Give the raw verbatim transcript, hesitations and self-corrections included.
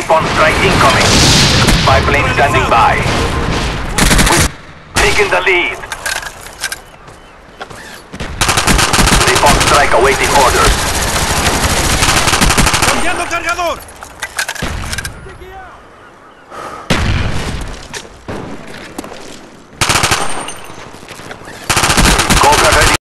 Response strike incoming. Spy plane standing by. We've taken the lead. Response strike awaiting orders.